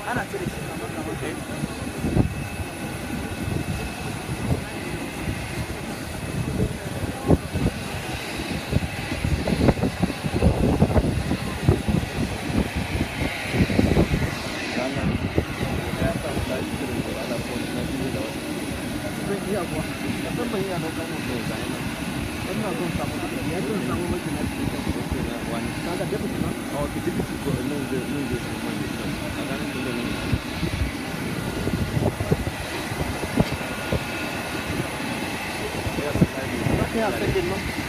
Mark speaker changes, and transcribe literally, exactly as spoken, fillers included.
Speaker 1: ana cire shi kamar kamar iya kuwa san ban iya dauka mun mai zai nan wannan zan samu ya zan samu maki na cikin wani kaga da kuma a wata dibiti ko nan zai nan zai samu maki a ganin da nan ya sai ya sai